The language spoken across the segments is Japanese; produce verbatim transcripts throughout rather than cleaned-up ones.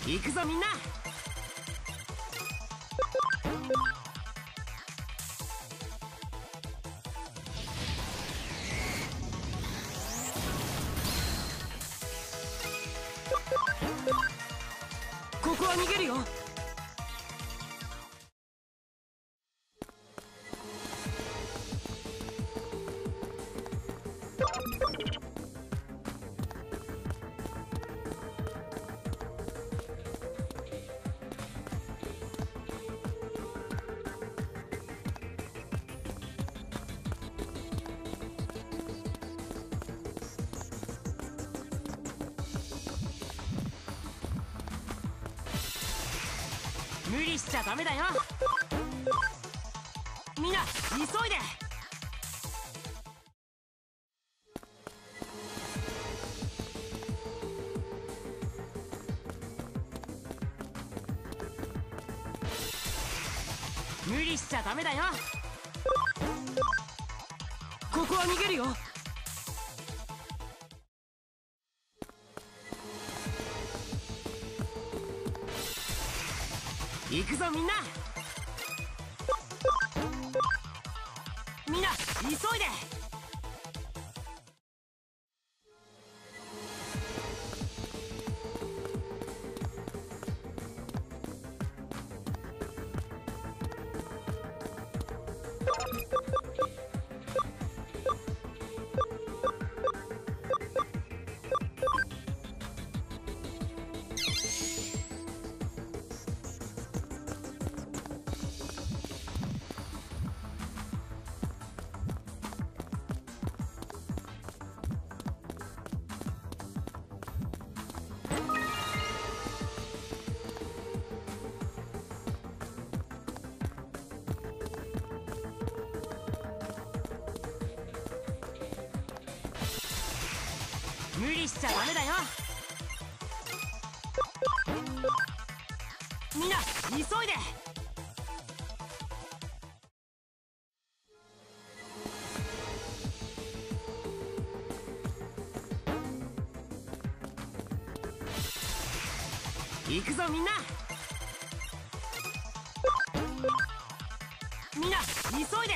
行くぞみんな。ここは逃げるよ。無理しちゃダメだよ。みんな急いで。無理しちゃダメだよ。ここは逃げるよ。行くぞみんな。みんな急いで。無理しちゃダメだよ。みんな急いで。行くぞみんな。みんな急いで。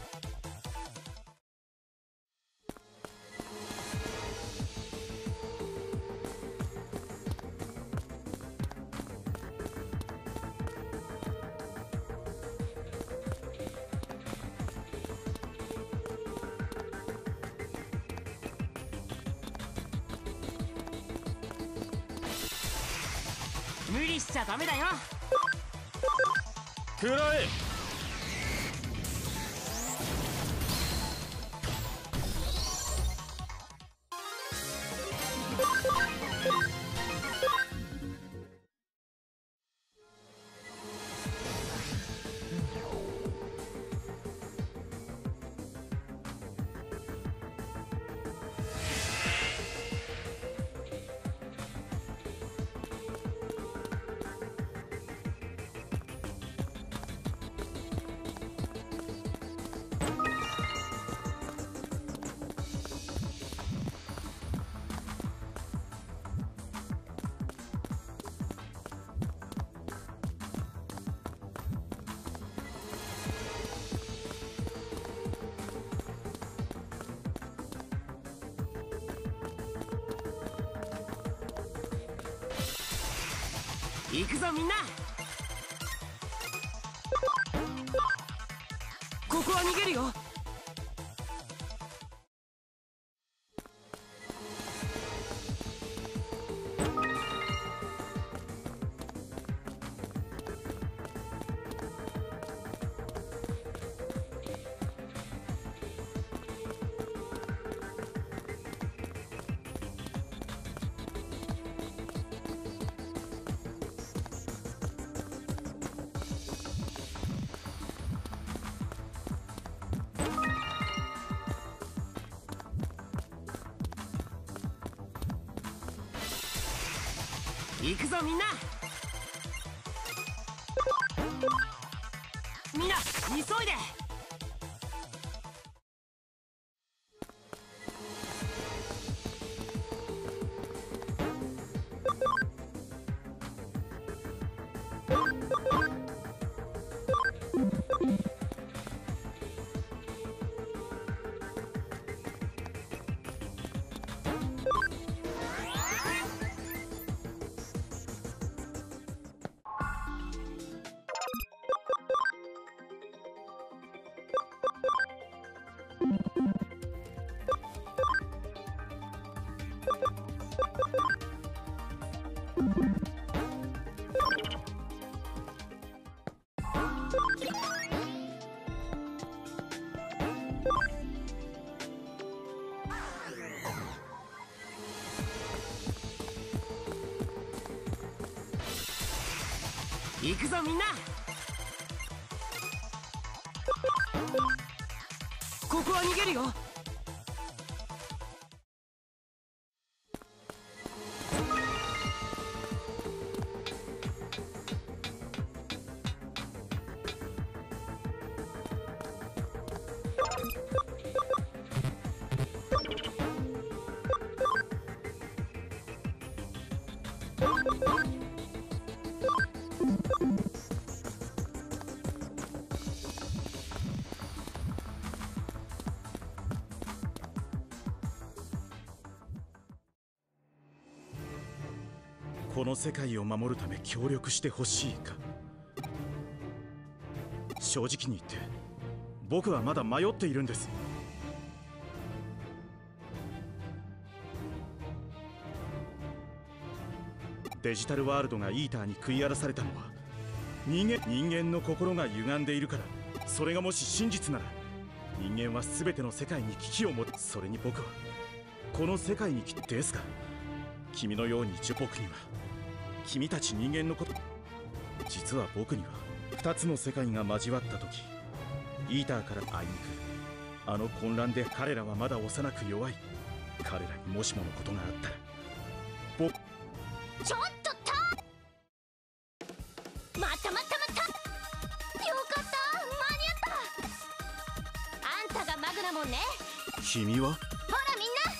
無理しちゃダメだよ。 食らえ。行くぞみんな。ここは逃げるよ。行くぞみんな。みんな急いで。 行くぞみんな。ここは逃げるよ。 この世界を守るため協力してほしいか。正直に言って僕はまだ迷っているんです。デジタルワールドがイーターに食い荒らされたのは人間人間の心が歪んでいるから。それがもし真実なら人間は全ての世界に危機を持つ。それに僕はこの世界に来てですが、君のように一応僕には君たち人間のこと、実は僕には二つの世界が交わった時、イーターからあいにくあの混乱で彼らはまだ幼く弱い。彼らにもしものことがあったら僕。 ちょっとたまたまたまたよかった、間に合った。あんたがマグナモンね。 君はほらみんな、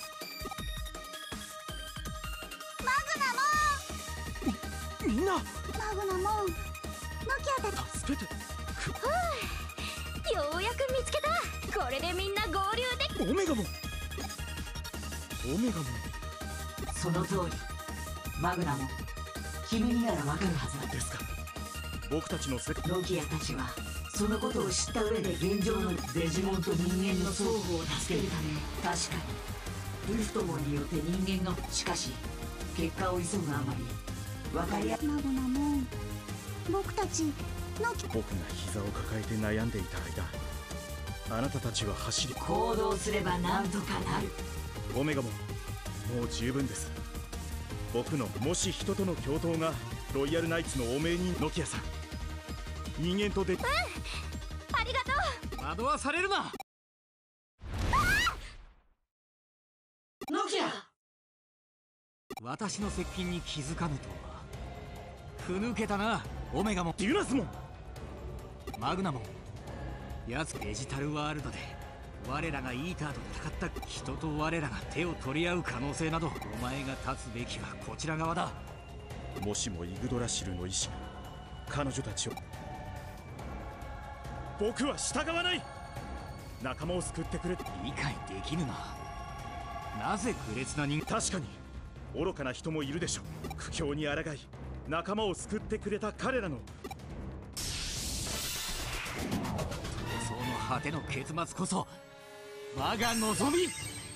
マグナモン。 みんなマグナモン、ノキアだ。 助けて。 ふう、ようやく見つけた。これでみんな合流で。 オメガモン、オメガモン。 その通り。マグナモン、君にならわかるはずだ。 ですか。僕たちの世界、 ノキアたちはそのことを知った上で現状のデジモンと人間の双方を助けるため、確かにウルフトモンによって人間が、しかし結果を急ぐあまり分かり合。 マグナモン、僕たちノキ。 僕が膝を抱えて悩んでいた間、あなたたちは走り行動すればなんとかなる。 オメガモン、もう十分です。僕のもし人との共闘がロイヤルナイツのお命に。ノキアさん、人間とで。うん、 ありがとう。 惑わされるな。 ノキア、 私の接近に気づかぬとはふぬけたな。オメガモン、 デュラスモン、 マグナモン、やつデジタルワールドで我らがイーターと戦った。人と我らが手を取り合う可能性など、お前が立つべきはこちら側だ。 もしもイグドラシルの意志が彼女たちを。僕は従わない。仲間を救ってくれ。 理解できぬな。なぜ愚劣な人。 確かに愚かな人もいるでしょう。苦境に抗い仲間を救ってくれた彼らのその果ての結末こそ我が望み。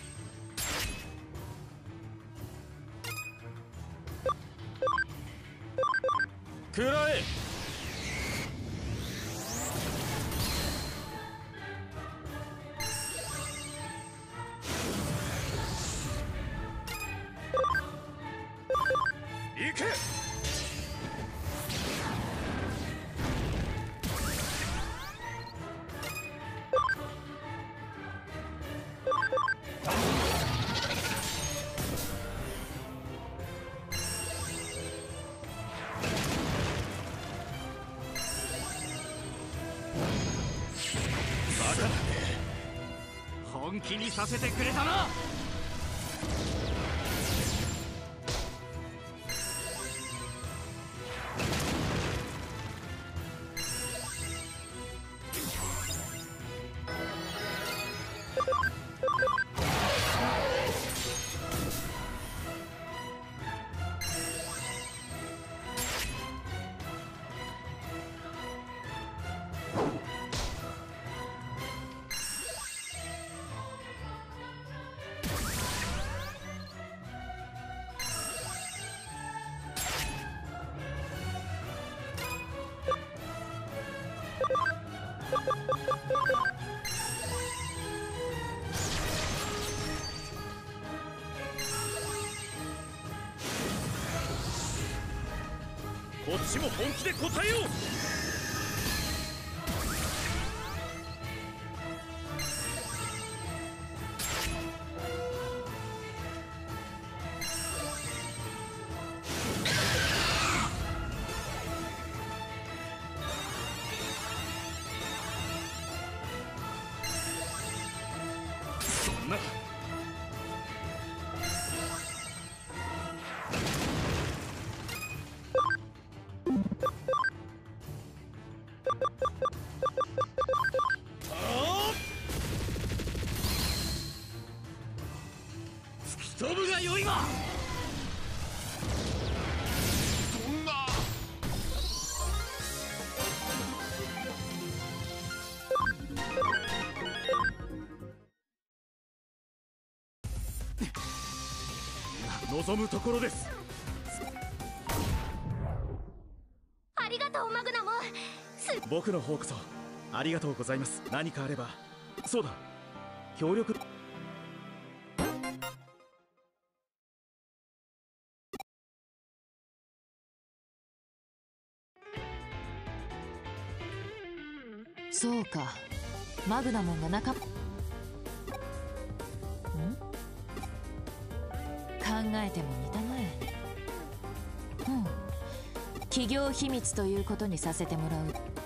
食らえ。行け。 本気にさせてくれたな。 こっちも本気で答えよう。そんな飛ぶがよいわ。そんな望むところです。 ありがとうマグナム。す僕の方こそありがとうございます。何かあれば。そうだ、協力。 そうか、マグナモンが仲ん考えても似たね。うん、企業秘密ということにさせてもらう。